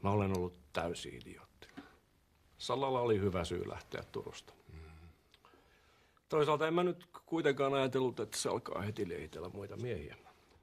Mä olen ollut täysi idiootti. Sallalla oli hyvä syy lähteä Turusta. Toisaalta en mä nyt kuitenkaan ajatellut, että se alkaa heti leitellä muita miehiä.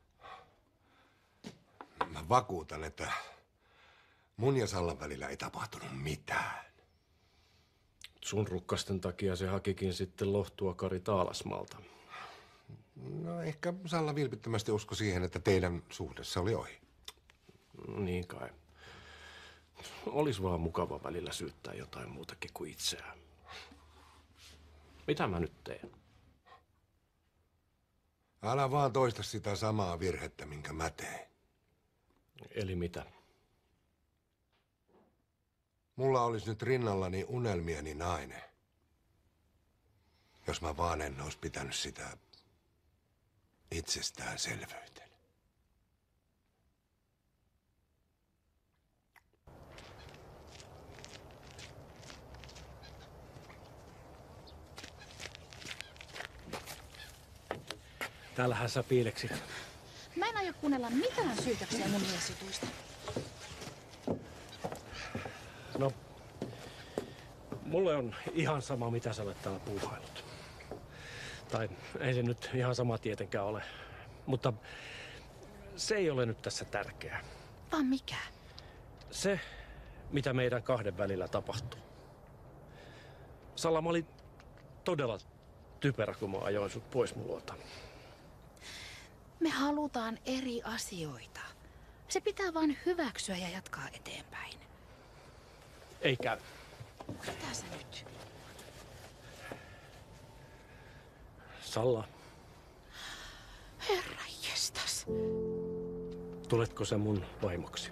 Mä vakuutan, että mun ja Sallan välillä ei tapahtunut mitään. Sun rukkasten takia se hakikin sitten lohtua Kari Taalasmalta. No ehkä Salla vilpittömästi uskoi siihen, että teidän suhdessa oli ohi. Niin kai. Olis vaan mukava välillä syyttää jotain muutakin kuin itseään. Mitä mä nyt teen? Älä vaan toista sitä samaa virhettä, minkä mä tein. Eli mitä? Mulla olisi nyt rinnallani unelmieni nainen. Jos mä vaan en olisi pitänyt sitä itsestäänselvyytenä. Täällähän sä piileksit. Mä en aio kuunnella mitään syytöksiä mun miesjutuista. No, mulle on ihan sama, mitä sä olet täällä puuhailut. Tai ei se nyt ihan sama tietenkään ole. Mutta se ei ole nyt tässä tärkeää. Vaan mikä? Se, mitä meidän kahden välillä tapahtuu. Salla, mä olin todella typerä, kun mä ajoin sut pois mun luota. Me halutaan eri asioita. Se pitää vain hyväksyä ja jatkaa eteenpäin. Ei käy. Mitä sä nyt? Salla, Herra jestas. tuletko sä mun vaimoksi?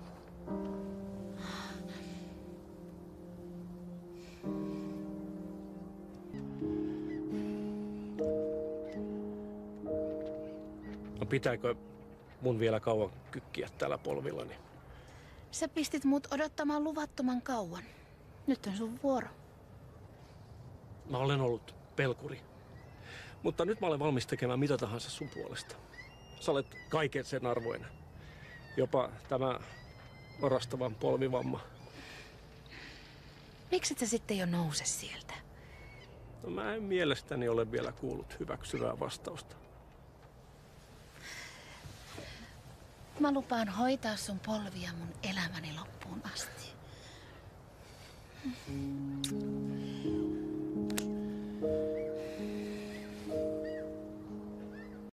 No pitääkö mun vielä kauan kykkiä täällä polvillani? Sä pistit mut odottamaan luvattoman kauan. Nyt on sun vuoro. Mä olen ollut pelkuri. Mutta nyt mä olen valmis tekemään mitä tahansa sun puolesta. Sä olet kaiken sen arvoinen. Jopa tämä orastavan polvivamma. Mikset sä sitten jo nouse sieltä? No mä en mielestäni ole vielä kuullut hyväksyvää vastausta. Mä lupaan hoitaa sun polvia mun elämäni loppuun asti.